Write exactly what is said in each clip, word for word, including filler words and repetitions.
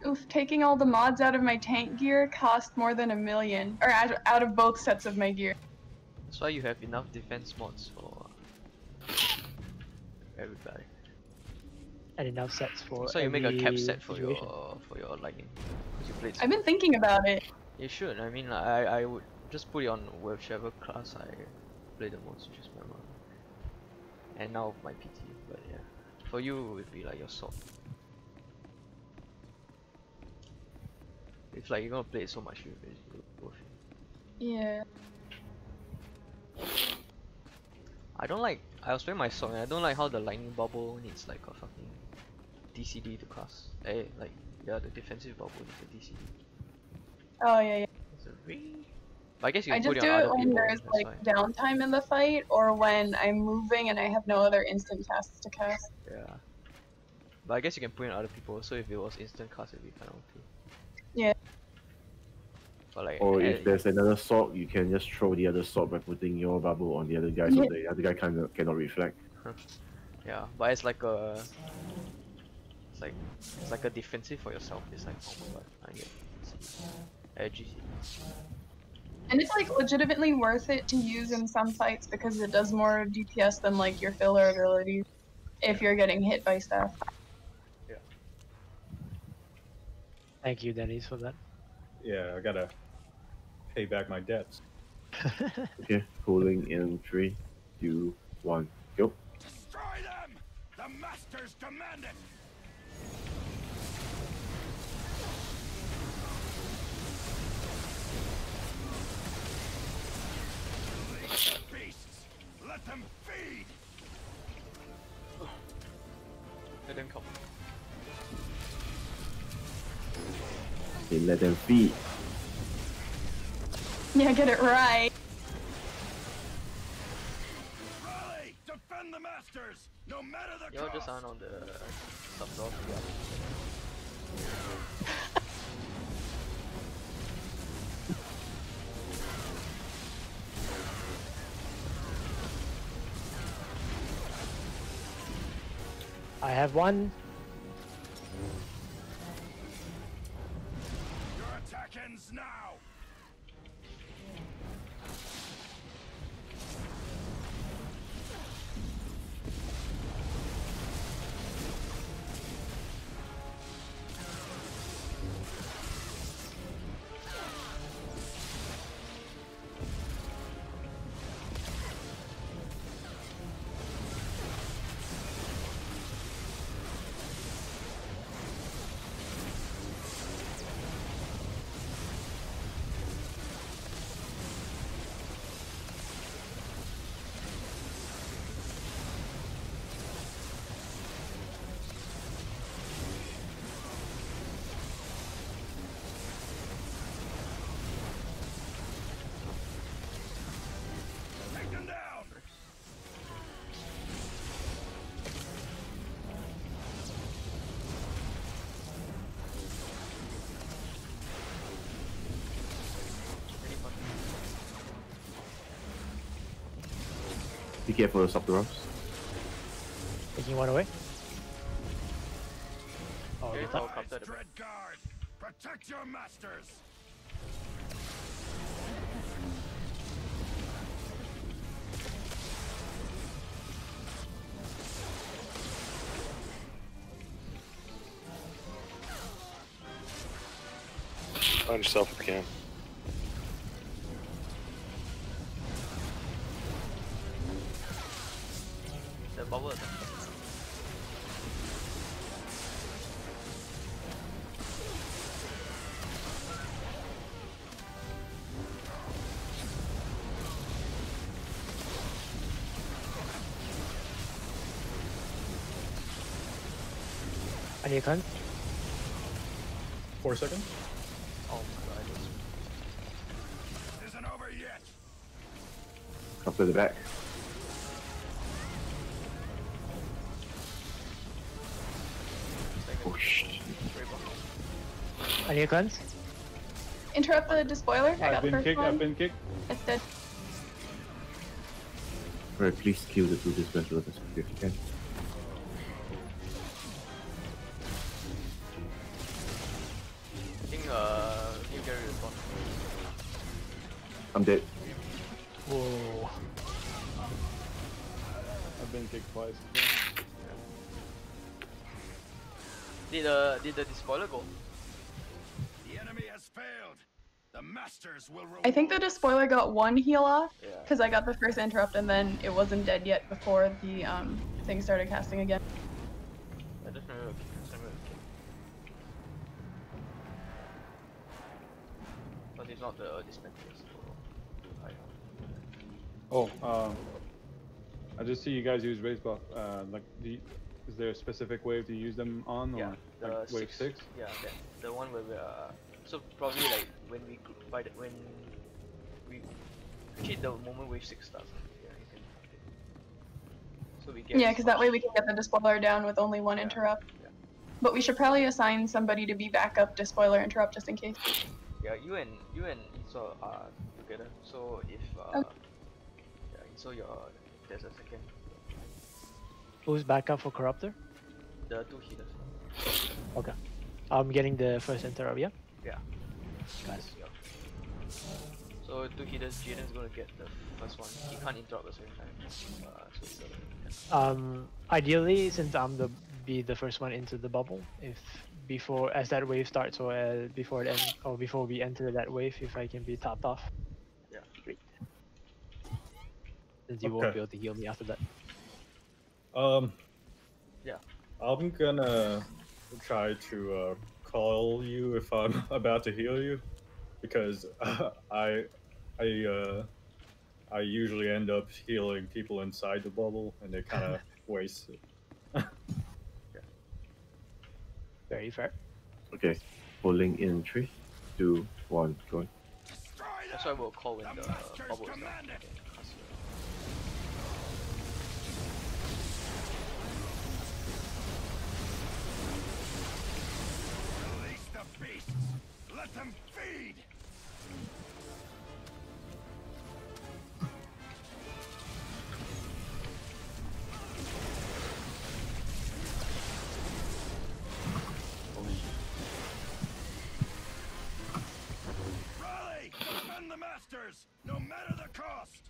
Oof, taking all the mods out of my tank gear cost more than a million. Or out, out of both sets of my gear. That's why you have enough defense mods for everybody. And enough sets for So you every make a cap set for situation. your for your lightning. Because you played. I've been thinking about it. You should. I mean, I I would just put it on whichever class I play the most, which is my mom. And now my P T. But yeah, for you it would be like your sword. It's like you're gonna play it so much, you it's worth it. Yeah. I don't like. I was playing my sword, and I don't like how the lightning bubble needs like a fucking D C D to cast. Eh, like yeah, the defensive bubble needs a D C D. Oh yeah, yeah. It's a ring. But I guess you I can just put do it on it other when people. there's That's like fine. downtime in the fight, or when I'm moving and I have no other instant casts to cast. Yeah. But I guess you can put in other people. So if it was instant cast, it'd be kind of okay. Yeah. But like, Or eh, if there's another sword, you can just throw the other sword by putting your bubble on the other guy, so Yeah. the other guy kind of cannot reflect. yeah, but it's like a, it's like, it's like a defensive for yourself. It's like, oh my god, I get edgy. And it's like legitimately worth it to use in some fights because it does more D P S than like your filler abilities if you're getting hit by stuff. Yeah. Thank you, Dennis, for that. Yeah, I gotta pay back my debts. Okay, pulling in three, two, one, go. Destroy them! The masters demand it! Release the beasts! Let them feed! Let them come. Okay, let them feed. Yeah, get it right. Rally! Defend the masters! No matter the You're cost! just on on the sub door. I have one. Your attack ends now! Take them down! Be careful of the Subterrums. Taking one away. Oh, Okay, good I'll luck. counter the back. Dread guard! Protect your masters! Find yourself if you can. The bubble attack. I need a con. Four seconds. Oh my god, It isn't over yet! After the back. Oh shit. I need a con. Interrupt the despoiler. I I've got the been first kicked, one. I've been kicked. It's dead. Alright, please kill the two dispensers as quickly as you can. I'm dead. Whoa. I've been kicked twice. Did uh did the despoiler go? The enemy has failed. The masters will reward. I think the despoiler got one heal off Yeah. because I got the first interrupt and then it wasn't dead yet before the um thing started casting again. I just remember. Just remember. But it's not the dispenser. So I Oh, um, I just see you guys use raise buff. Uh, like, do you, is there a specific wave to use them on, or Yeah, the like wave six? Yeah, that, the one where we are. So probably like when we gr- by the, when we hit the moment wave six starts. Yeah, you can. So we get. Yeah, because that way we can get the despoiler down with only one Yeah, interrupt. yeah. But we should probably assign somebody to be backup despoiler interrupt just in case. Yeah, you and you and Iso are together. So if uh, Okay. yeah, Iso, your there's a second. Who's backup for Corruptor? The two healers. Okay. I'm getting the first interrupt, yeah? Yeah. Guys. Yeah. So two healers, Jaden's gonna get the first one. He can't interrupt at the same time. Uh, so he's gonna. Um, ideally, since I'm the be the first one into the bubble, if before as that wave starts or uh, before it end, or before we enter that wave, if I can be topped off. Yeah. Great. Since you won't Okay. be able to heal me after that. Um, Yeah. I'm gonna try to uh, call you if I'm about to heal you, because uh, I, I, uh, I usually end up healing people inside the bubble, and they kind of waste it. Very fair. Okay. Holding in three, two, one, going. Destroy That's why them. we'll call when The the masters bubble is down. command it. Okay, cast you. Release the beasts. Let them feed. Rally! Defend the masters, no matter the cost.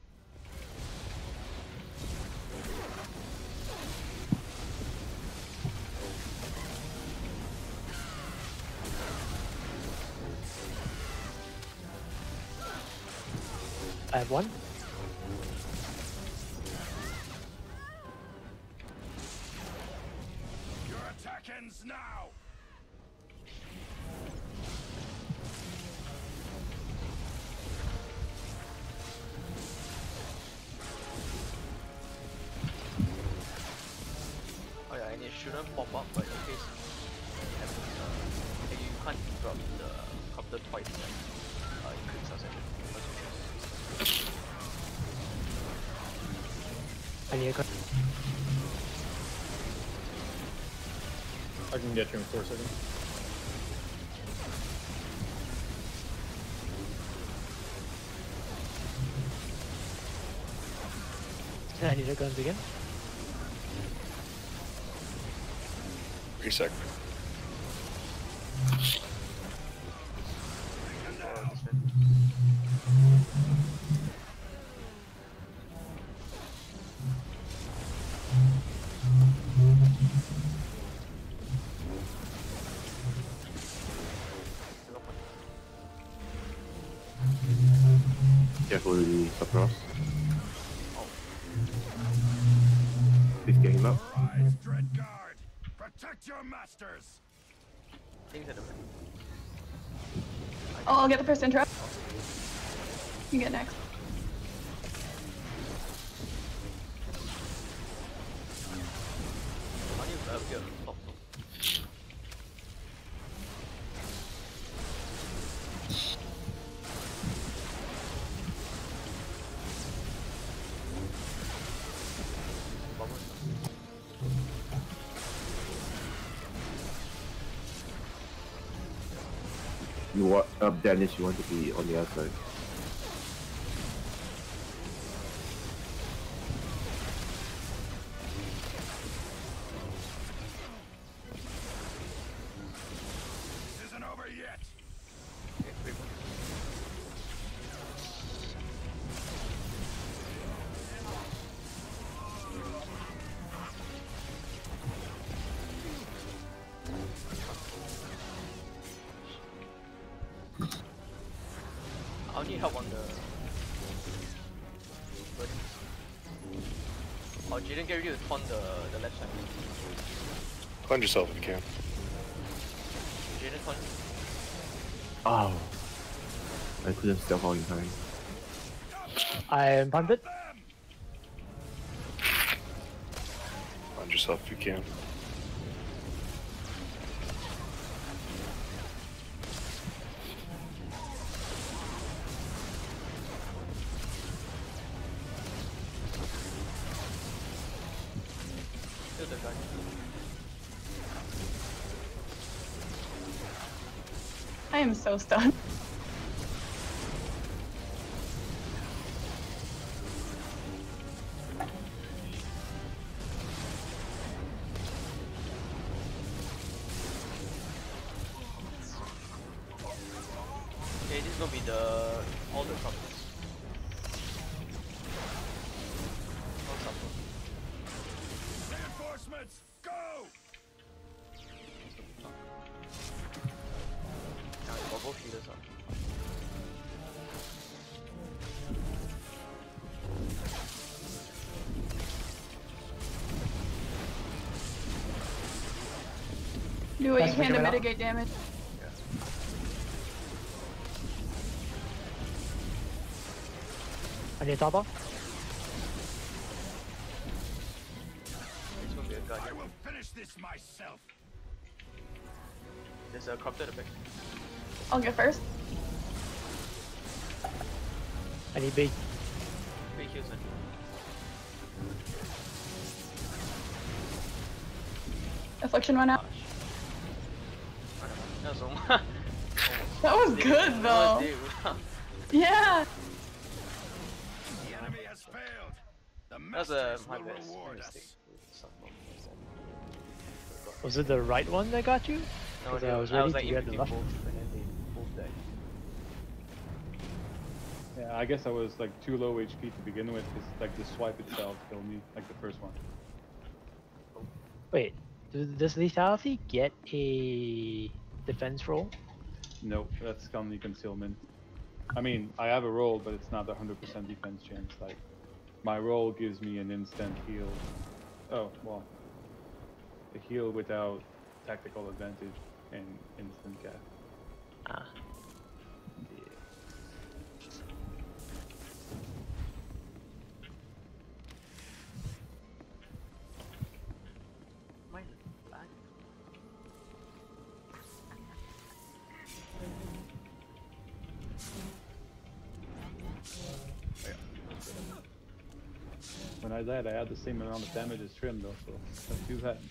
I have one. Your attack ends now. Oh yeah, and it shouldn't pop up, but in case it happens, uh, and you can't interrupt the copter twice, right? Uh, it clicks us actually. I need a con- I can get you in four seconds. I need a guns again. Three sec. Or disband. Careful with the Supros. Please get him up. Rise, Dreadguard. Protect your masters. Things at the back. Oh, I'll get the first interrupt. You get next. How do you uh, get top? Bubble. You want up, Dennis? You want to be on the outside. This isn't over yet. Okay, wait one. need help on the. But... Oh, Jaden, get ready to taunt the the left side. Cleanse yourself if you can. Jaden, taunt. Oh. I couldn't stealth out in time. I am punted. Cleanse yourself if you can. Kill the guy. I am so stunned. Okay, this is gonna be the all the trumpets. No supper. Reinforcements, go! Now we got both healers up. Do what That's you can to figuring out. mitigate damage. I need top off. It's gonna be a guy I here. will finish this myself. There's a corrupted at the back. I'll go first. I need big. Big heals in. Affliction went out. That was almost. That was good though. Yeah. The enemy has failed. The That's a masters my will best reward mistake. us. Was it the right one that got you? No, 'Cause they, I I was was, I was ready like to in get the between left. both, and then they both died. Yeah, I guess I was like too low H P to begin with, because like the swipe itself killed me, like the first one. Wait, do- does lethality get a defense roll? Nope, that's Comedy Concealment. I mean, I have a roll, but it's not a one hundred percent defense chance. Like, my roll gives me an instant heal. Oh, well. A heal without tactical advantage and instant cast. Ah. Mine lag. When I died, I had the same amount of damage as Trim, though, so not too bad.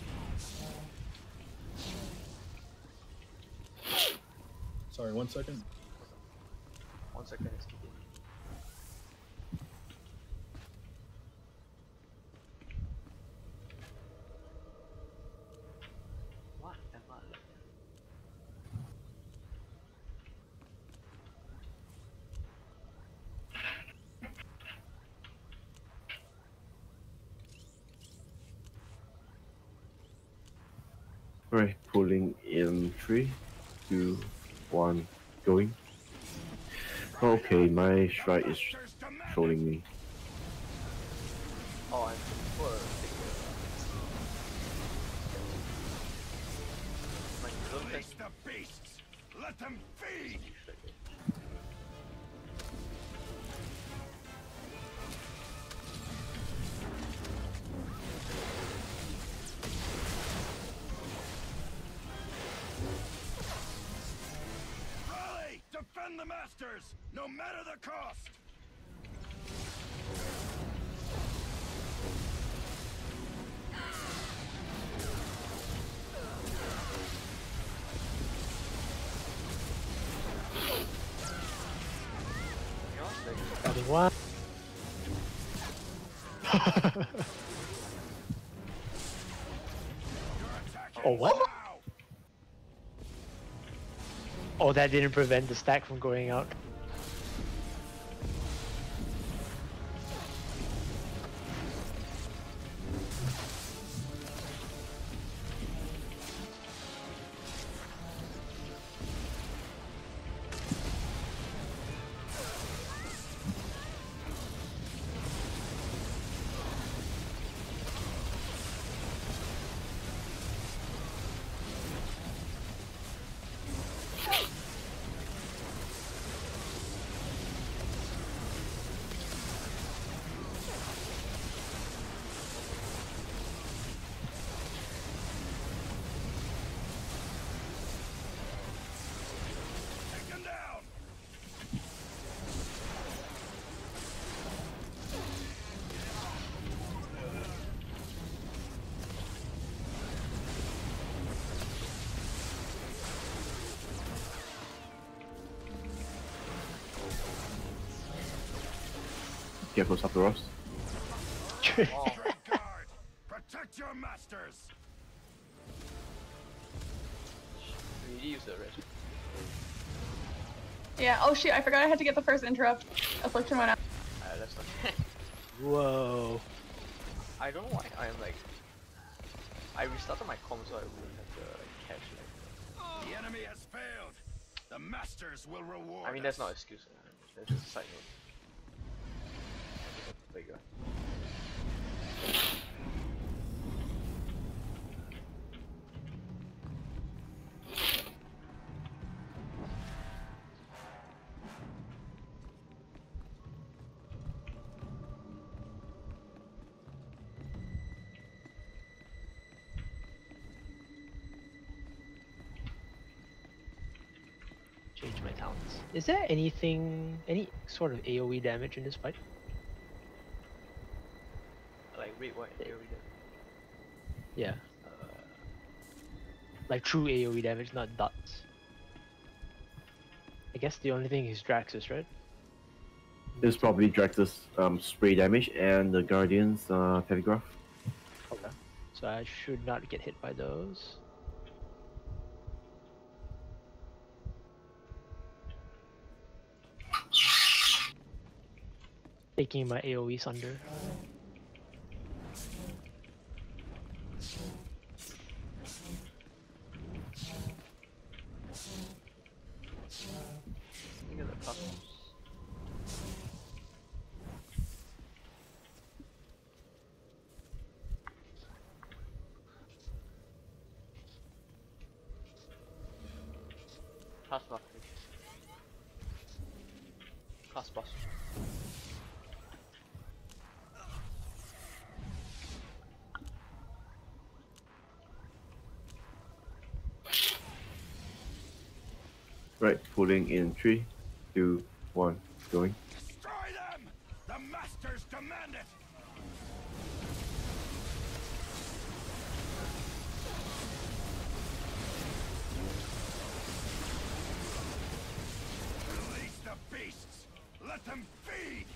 Sorry, one second. One second, it's keeping. What am I looking at? Alright, pulling in three, two, one, going. Okay, my strike is trolling me. Oh, I'm for a big Release the beasts. Let them feed. Rally! Defend the masters, no matter the cost. Adding one. Oh, what? Now. Oh, that didn't prevent the stack from going out. Careful, Saptoros. Oh, Dreadguard, protect your masters. really use the rest. Yeah, oh shit, I forgot I had to get the first interrupt. Affliction went out. Uh, that's not. Whoa. I don't know why I'm like. I restarted my comm so I wouldn't have to like, catch like. The enemy has failed. The masters will reward I mean, that's us. not an excuse. uh, That's just a side note. Bigger. Change my talents. Is there anything, any sort of AoE damage in this fight? Like red, white, here we go. Yeah. Uh, like true AoE damage, not dots. I guess the only thing is Draxus, right? This is probably Drax's um, spray damage and the Guardian's uh, telegraph. Okay. So I should not get hit by those. Taking my AoE Sunder. Think of the cosmos. Class buff. Class boss. Right, pulling in three, two, one, going. Destroy them! The masters demand it! Release the beasts! Let them feed!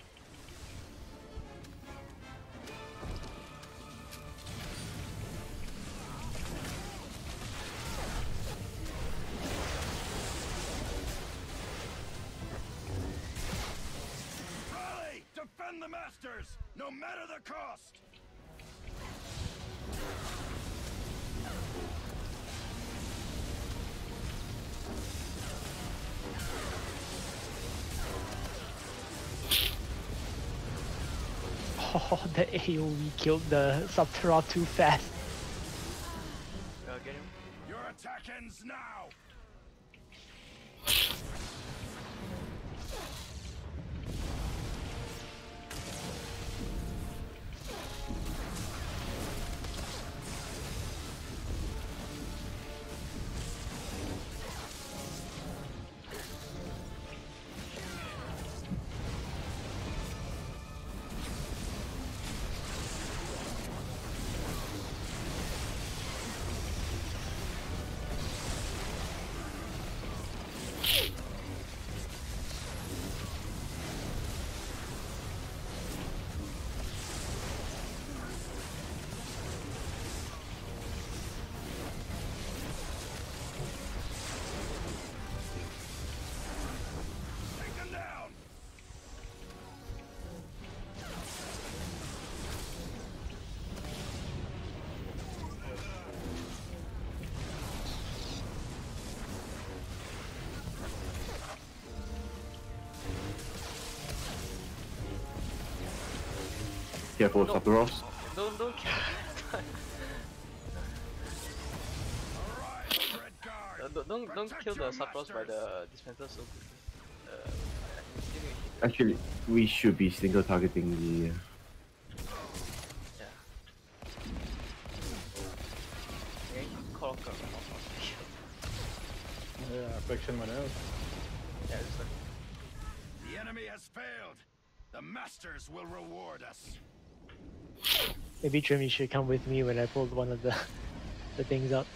Rally! Defend the masters! No matter the cost! Oh, the AoE killed the Subterra too fast. Uh, get him. Your attack ends now! Take them down! Careful, No. Saptoros. Don't, don't kill Arise, Dreadguard! uh, don't, don't, don't Protect kill the your Sapros by masters. the dispenser so quickly. Uh, I'm still gonna hit. Actually, we should be single targeting the. Uh, Yeah. Yeah, you can call off the call off. Yeah, affliction went out. Yeah, just like. The enemy has failed. The masters will reward us. Maybe Trim, you should come with me when I pulled one of the the things out.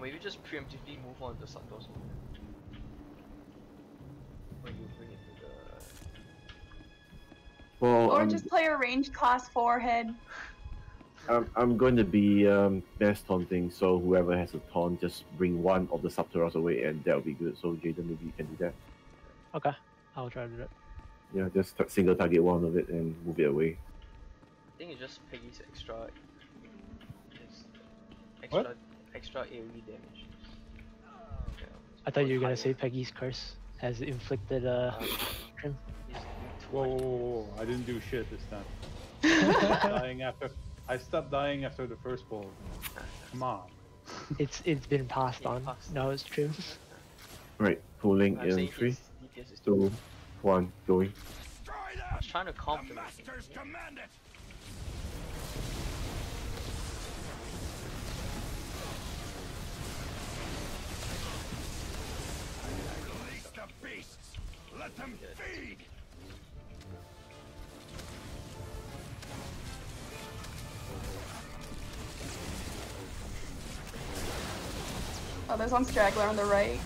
maybe just preemptively move on the Santos when you bring it to the. Well, Or I'm, just play a ranged class four head. I'm, I'm going to be um, mass taunting, so whoever has a taunt, just bring one of the Subterras away, and that'll be good. So Jaden, maybe you can do that. Okay, I'll try to do that. Yeah, just t- single target one of it and move it away. I think it's just Peggy's extra. It's extra, What? extra AoE damage. Yeah, I thought you were gonna higher. say Peggy's curse has inflicted uh, Um, trim. he's doing too Whoa, much. whoa, whoa, whoa! I didn't do shit this time. I stopped dying after. I stopped dying after the first bowl. Come on. It's it's been passed Yeah, on. passed. Now it's trim. Right, pulling I'm in saying three, his D P S is too. two, one, going. Destroy I them! was trying to The compliment him. masters command it! Release the beasts! Let them feed! Oh, there's one straggler on the right.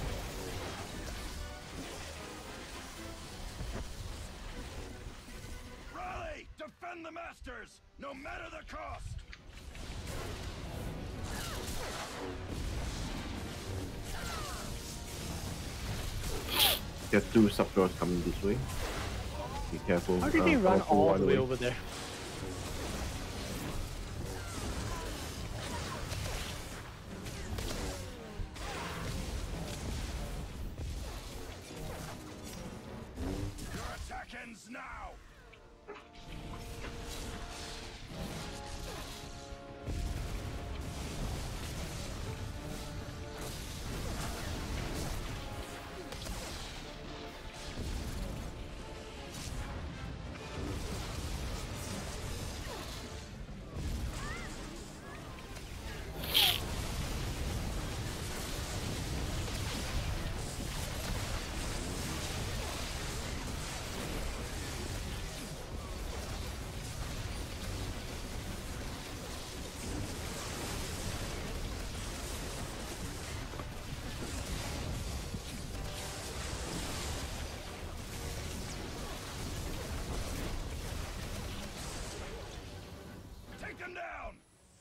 Rally! Defend the masters! No matter the cost! There's two Subterras coming this way. Be careful. How did uh, he run powerful all one the way away. over there? Your attack ends now! Take them down!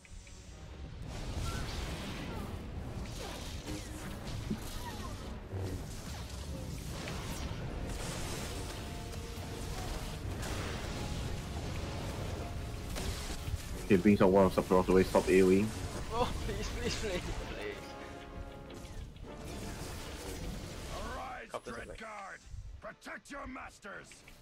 Okay, brings out one of Subterras away, stop AoE. Oh, please, please, please, please. Arise, Copters are back. Dreadguard! Protect your masters!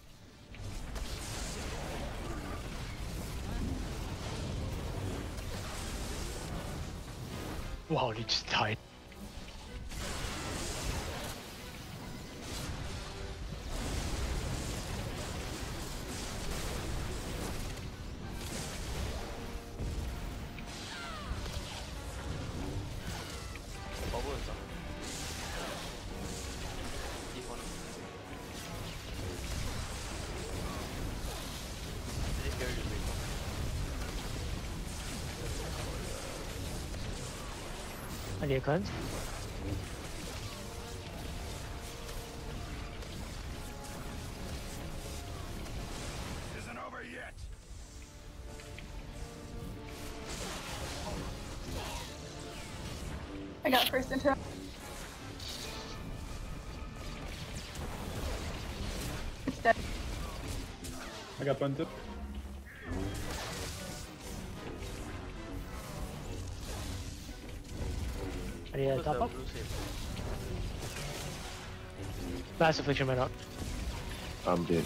Wow, he just died. Bubble is up. Keep on. This carry is big. I need a cleanse. Isn't over yet! I got first interrupt. It's dead. I got bunted. I need a Who's top the up. blue save? Mass affliction went out. I'm dead.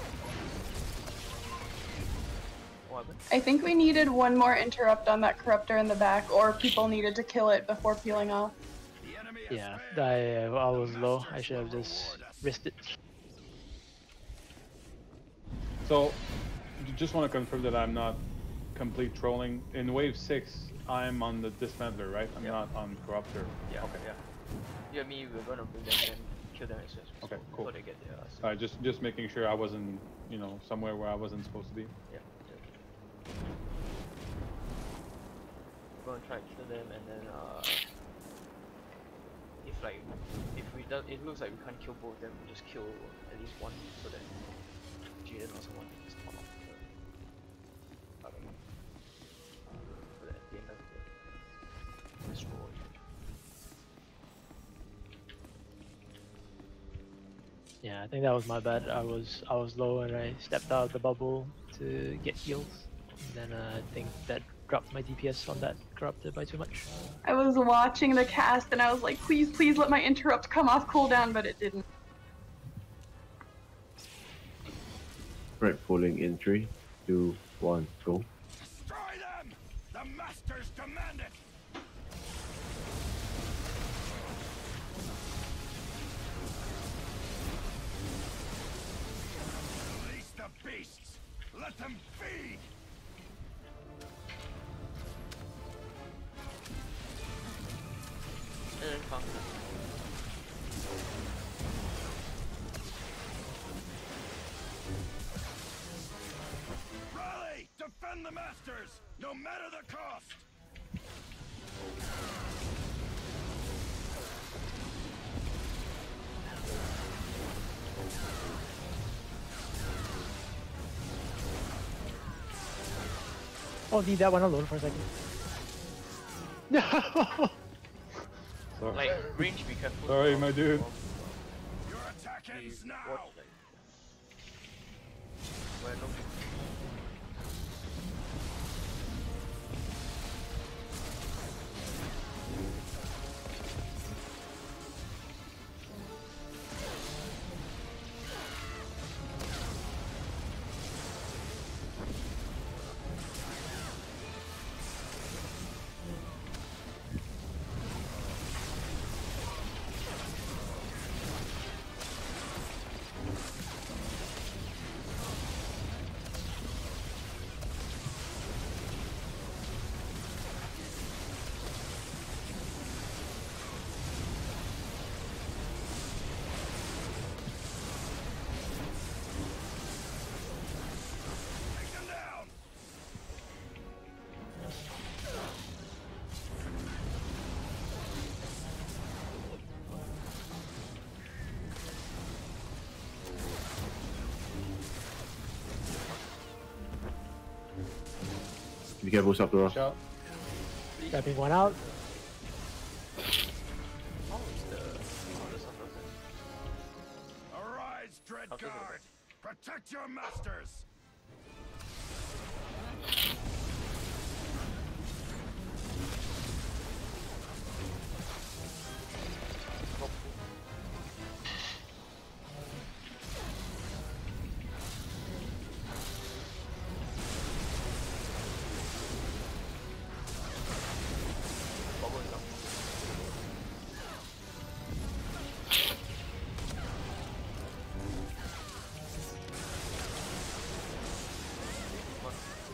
What happened? I think we needed one more interrupt on that corruptor in the back, or people needed to kill it before peeling off. The enemy has Yeah, failed. I, uh, I was low. I should have just risked it. So, j- just want to confirm that I'm not complete trolling. In wave six, I'm on the dismantler, right? I'm Yeah. not on corruptor. Yeah, Okay. yeah. You and me, we're gonna bring them and kill them as soon as possible Okay, cool. before they get there. So, Alright, just just making sure I wasn't, you know, somewhere where I wasn't supposed to be. yeah, yeah. We're gonna try to kill them and then uh like if we do, it looks like we can't kill both, then we just kill at least one so that Jaden or someone can just spawn off the I don't know. So that at the end of the let's roll it. Yeah, I think that was my bad. I was I was low and I stepped out of the bubble to get heals. And then uh, I think that dropped my D P S on that corrupted by too much. I was watching the cast and I was like, please, please let my interrupt come off cooldown, but it didn't. Right, pulling in three, two, one, go. Destroy them! The masters demand it! Release the beasts! Let them feed! And then conquer. Rally! Defend the masters! No matter the cost! Oh, leave that one alone for a second. No. Sorry. Like range, be careful. Sorry, of- my dude. of Your attack the ends now! what, like, where no Take them down! Be careful, Saptora. Watch out. Stepping one out. how is the how does something Arise, Dread I'll take it Guard! Protect your masters! bubble is up. One.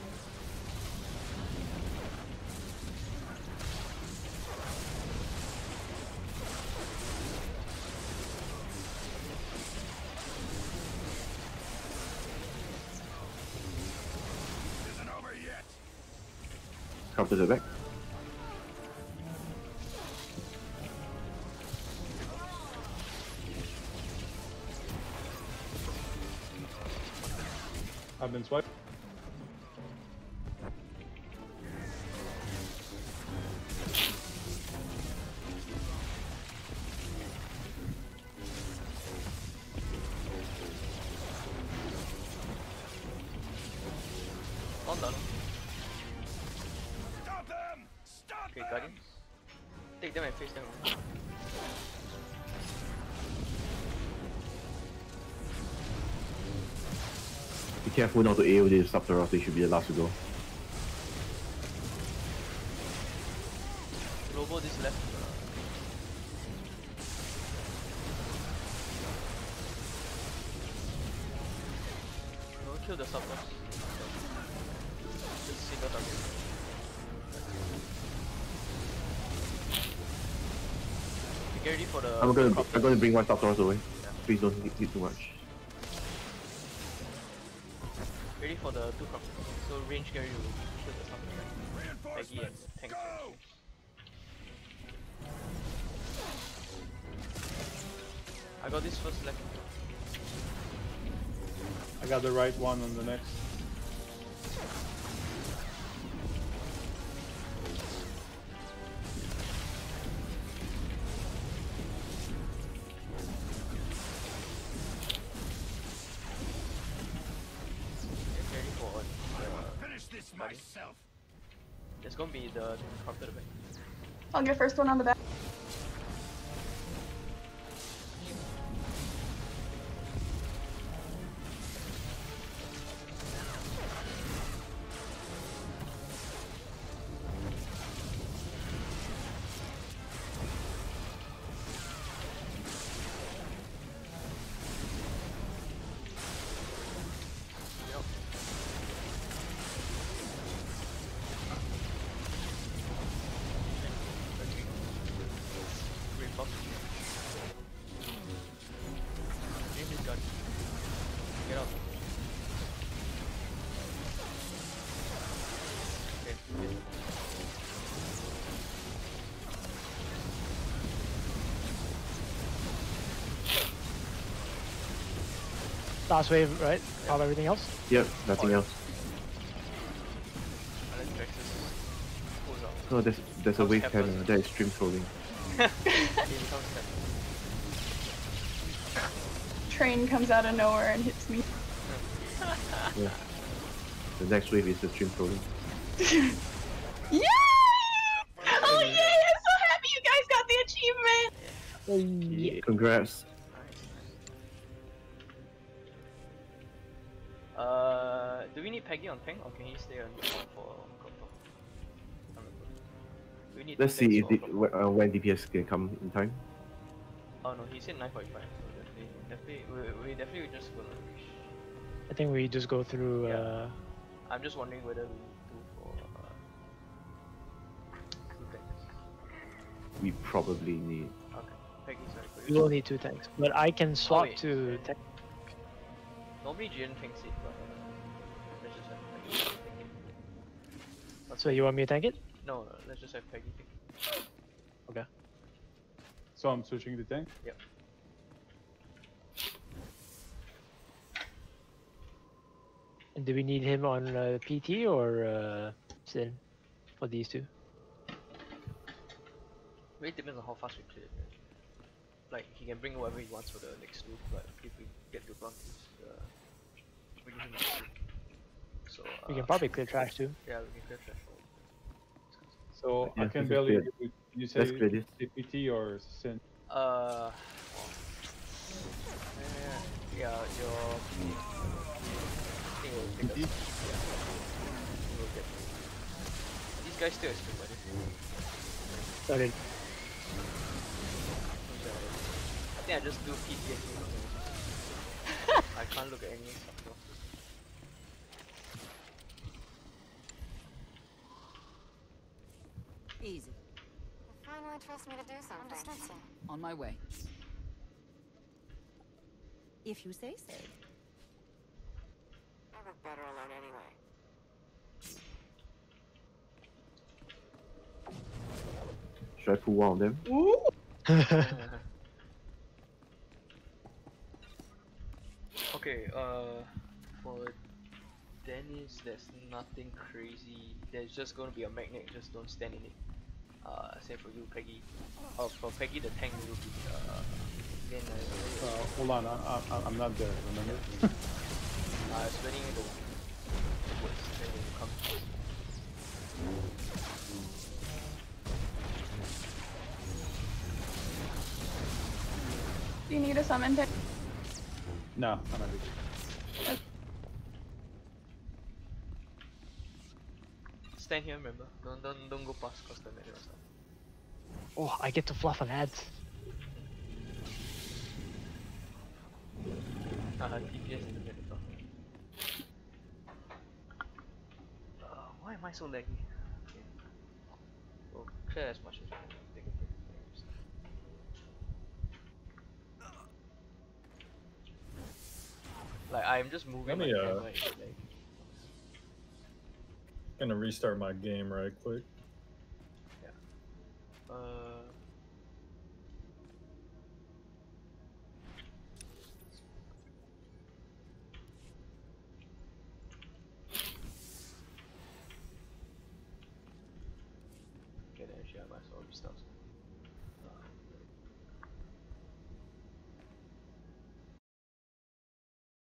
Isn't over yet! Come to the back. I've been swiped. All done. Stop them! Stop Okay, them! guardians. Take them and face them. Be careful not to A O this Saptora, they should be the last to go. Lobo this left. No, kill the sub first. Just single target. Get ready for the. I'm gonna crop I'm gonna dust. bring one Saptoras away. Yeah. Please don't hit, hit too much. Ready for the two crop. So range Gary will kill the sub. Maggie and Reinforcements! tank. Go! I got this first left. I got the right one on the next. Get ready for uh, Finish this Buddy. myself. There's gonna be the corrupted back. I'll get first one on the back. Yep. Green buff. Green is gun. Get up. Okay. Last wave, right? Pop everything else? Yep, nothing else. Unless Vexus pulls out. No, there's there's a How's wave Kepler? ten. Uh, that is stream trolling. He becomes that. Train comes out of nowhere and hits me. Yeah. The next wave is the stream trolling. Yeah! Oh yay! I'm so happy you guys got the achievement! Yeah. Congrats. Uh, do we need Peggy on tank or can he stay on for Copper? We need Let's two see if tanks the, for Copper. uh, when D P S can come in time. Oh no, he said nine point five. So definitely, definitely, we, we definitely just gonna reach. I think we just go through. Yeah. Uh, I'm just wondering whether we do for uh, two tanks. We probably need. Okay, Peggy, sorry. for we you. will need two tanks, but I can swap wait. to tank. Normally Jiren tanks it, but uh, let's just have Peggy take it. So you want me to tank it? No, no, let's just have Peggy take it. Okay. So I'm switching the tank. Yep. And do we need him on uh, P T or uh, Sin for these two? Really depends on how fast we clear it. Like, he can bring whatever he wants for the next loop, but if we get to run this, uh, we need him to do. So, uh, We can probably clear trash too. yeah, we can clear trash. So Yeah, I can this is barely. clear. You, you say Let's clear this. C P T or Sin? Uh, yeah, yeah, your. I think we'll pick up. Yeah. I think we'll get. These guys still escape, buddy. Started. I think I just do P T S D. I can't look at any stuff. though. Easy. You finally trust me to do something. Understood, sir. On my way. If you say so. I look better alone anyway. Should I pull one of them? Ooh! Okay, uh, for Dennis, there's nothing crazy. There's just gonna be a magnet, just don't stand in it. Uh, same for you, Peggy. Oh, for Peggy, the tank will be, uh, again, uh, Uh, hold on, I, I, I'm not there. Remember? uh, spreading the woods, then you come. Do you need a summon tank? No, I'm not there. Stand here, remember? Don't, don't, don't go past cause the magnet or something. Oh, I get to fluff an ad. Haha, D P S in the middle. Uh, why am I so laggy? Okay. We'll clear as much as we can. Take a break. Like, I'm just moving Let me, my uh, camera, it's like, Gonna restart my game right quick. uh, Actually, I might as well restart.